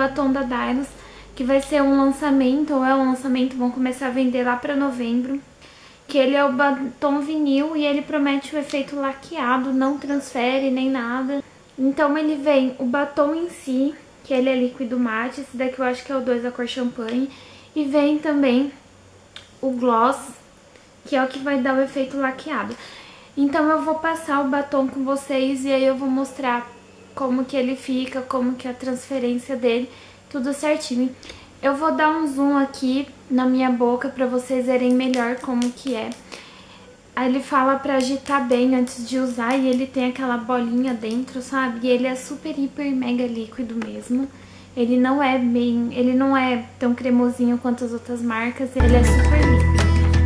batom da Dylos, que vai ser um lançamento, ou é um lançamento, vão começar a vender lá pra novembro. Que ele é o batom vinil e ele promete o efeito laqueado, não transfere nem nada. Então ele vem o batom em si, que ele é líquido mate, esse daqui eu acho que é o 2 da cor champanhe. E vem também o gloss, que é o que vai dar o efeito laqueado. Então eu vou passar o batom com vocês e aí eu vou mostrar como que ele fica, como que é a transferência dele, tudo certinho. Eu vou dar um zoom aqui na minha boca pra vocês verem melhor como que é. Aí ele fala pra agitar bem antes de usar e ele tem aquela bolinha dentro, sabe? E ele é super, hiper, mega líquido mesmo. Ele não é tão cremosinho quanto as outras marcas, ele é super líquido.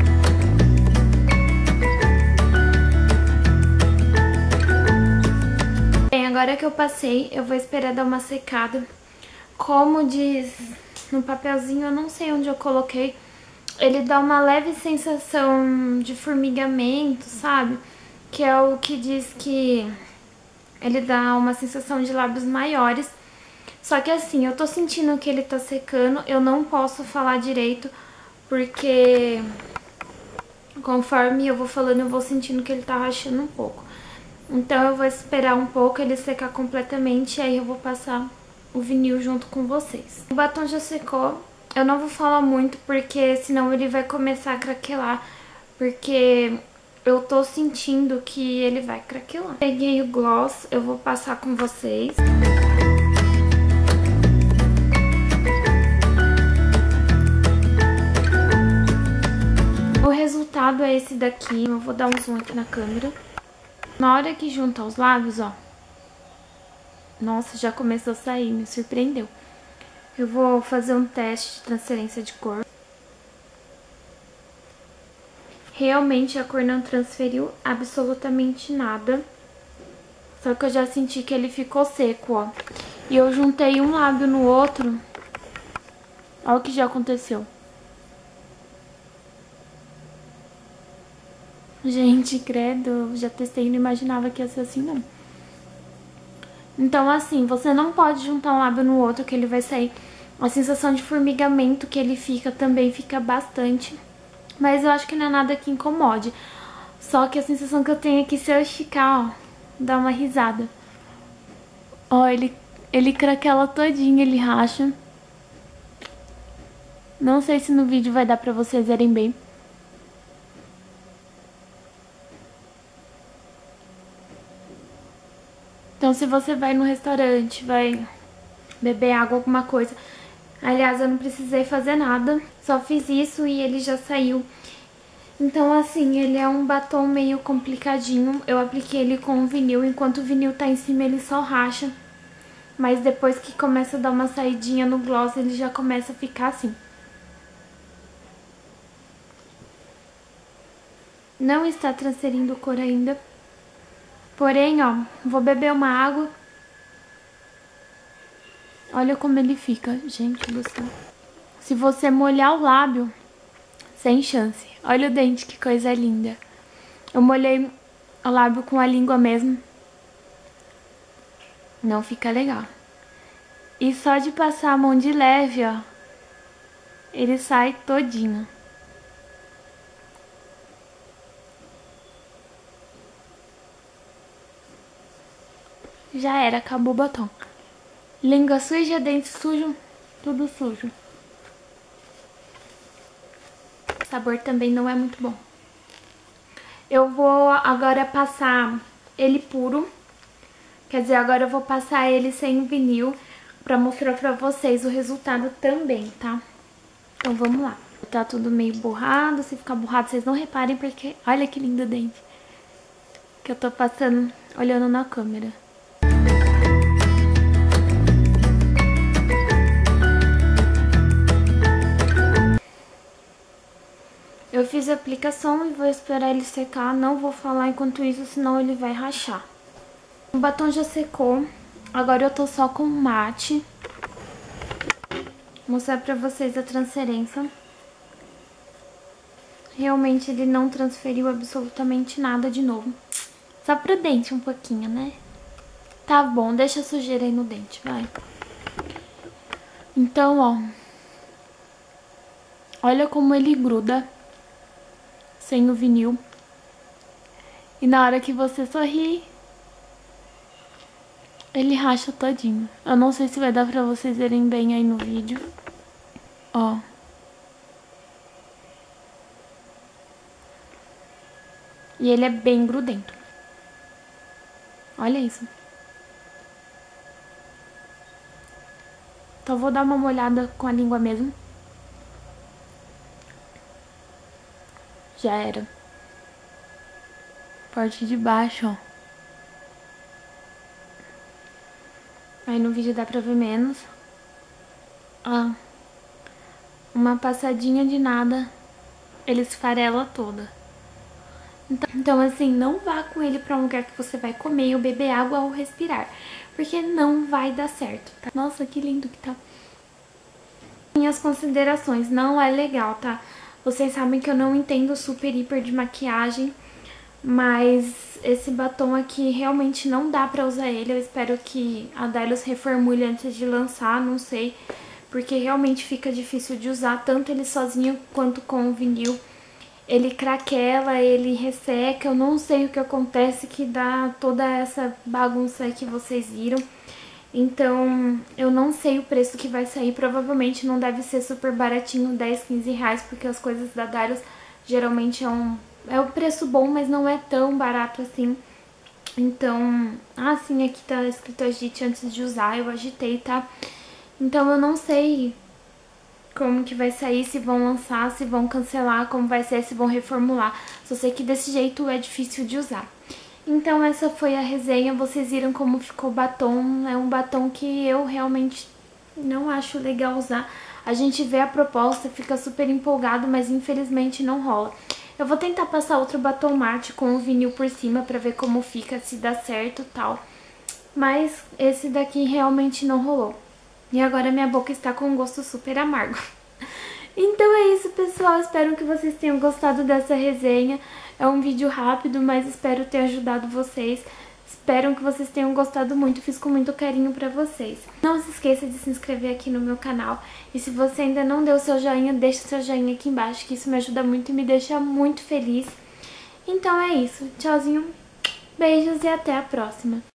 Bem, agora que eu passei, eu vou esperar dar uma secada. Como diz no papelzinho, eu não sei onde eu coloquei, ele dá uma leve sensação de formigamento, sabe? Que é o que diz que ele dá uma sensação de lábios maiores. Só que assim, eu tô sentindo que ele tá secando, eu não posso falar direito, porque conforme eu vou falando, eu vou sentindo que ele tá rachando um pouco. Então eu vou esperar um pouco ele secar completamente e aí eu vou passar o vinil junto com vocês. O batom já secou, eu não vou falar muito porque senão ele vai começar a craquelar, porque eu tô sentindo que ele vai craquelar. Peguei o gloss, eu vou passar com vocês. O resultado é esse daqui, eu vou dar um zoom aqui na câmera. Na hora que junta os lábios, ó, nossa, já começou a sair, me surpreendeu. Eu vou fazer um teste de transferência de cor. Realmente a cor não transferiu absolutamente nada. Só que eu já senti que ele ficou seco, ó. E eu juntei um lábio no outro. Olha o que já aconteceu. Gente, credo, eu já testei e não imaginava que ia ser assim, não. Então, assim, você não pode juntar um lábio no outro, que ele vai sair. A sensação de formigamento que ele fica também fica bastante. Mas eu acho que não é nada que incomode. Só que a sensação que eu tenho é que se eu esticar, ó, dá uma risada. Ó, ele craquela todinho, ele racha. Não sei se no vídeo vai dar pra vocês verem bem. Então, se você vai no restaurante, vai beber água, alguma coisa... Aliás, eu não precisei fazer nada, só fiz isso e ele já saiu. Então, assim, ele é um batom meio complicadinho. Eu apliquei ele com o vinil, enquanto o vinil tá em cima ele só racha. Mas depois que começa a dar uma saidinha no gloss, ele já começa a ficar assim. Não está transferindo cor ainda. Porém, ó, vou beber uma água. Olha como ele fica, gente do céu. Se você molhar o lábio, sem chance. Olha o dente, que coisa linda. Eu molhei o lábio com a língua mesmo. Não fica legal. E só de passar a mão de leve, ó, ele sai todinho. Já era, acabou o batom. Língua suja, dente sujo, tudo sujo. O sabor também não é muito bom. Eu vou agora passar ele puro. Quer dizer, agora eu vou passar ele sem vinil pra mostrar pra vocês o resultado também, tá? Então vamos lá. Tá tudo meio borrado, se ficar borrado vocês não reparem porque... Olha que lindo o dente que eu tô passando, olhando na câmera. Eu fiz a aplicação e vou esperar ele secar, não vou falar enquanto isso, senão ele vai rachar. O batom já secou, agora eu tô só com mate. Vou mostrar pra vocês a transferência. Realmente ele não transferiu absolutamente nada de novo. Só pro dente um pouquinho, né? Tá bom, deixa a sujeira aí no dente, vai. Então, ó, olha como ele gruda sem o vinil. E na hora que você sorri, ele racha todinho. Eu não sei se vai dar pra vocês verem bem aí no vídeo. Ó. E ele é bem grudento. Olha isso. Então vou dar uma molhada com a língua mesmo. Já era. Parte de baixo, ó. Aí no vídeo dá pra ver menos. Ó. Uma passadinha de nada, ele esfarela toda. Então, assim, não vá com ele pra um lugar que você vai comer ou beber água ou respirar, porque não vai dar certo, tá? Nossa, que lindo que tá. Minhas considerações, não é legal, tá? Vocês sabem que eu não entendo super hiper de maquiagem, mas esse batom aqui realmente não dá pra usar ele. Eu espero que a Dylos reformule antes de lançar, não sei, porque realmente fica difícil de usar, tanto ele sozinho quanto com o vinil. Ele craquela, ele resseca, eu não sei o que acontece que dá toda essa bagunça aí que vocês viram. Então, eu não sei o preço que vai sair, provavelmente não deve ser super baratinho, 10, 15 reais, porque as coisas da Dylos geralmente é um preço bom, mas não é tão barato assim. Então, sim, aqui tá escrito agite antes de usar, eu agitei, tá? Então eu não sei como que vai sair, se vão lançar, se vão cancelar, como vai ser, se vão reformular. Só sei que desse jeito é difícil de usar. Então essa foi a resenha, vocês viram como ficou o batom. É um batom que eu realmente não acho legal usar. A gente vê a proposta, fica super empolgado, mas infelizmente não rola. Eu vou tentar passar outro batom mate com o vinil por cima pra ver como fica, se dá certo e tal. Mas esse daqui realmente não rolou. E agora minha boca está com um gosto super amargo. Então é isso, pessoal. Espero que vocês tenham gostado dessa resenha. É um vídeo rápido, mas espero ter ajudado vocês. Espero que vocês tenham gostado muito. Fiz com muito carinho pra vocês. Não se esqueça de se inscrever aqui no meu canal. E se você ainda não deu seu joinha, deixa seu joinha aqui embaixo, que isso me ajuda muito e me deixa muito feliz. Então é isso. Tchauzinho, beijos e até a próxima.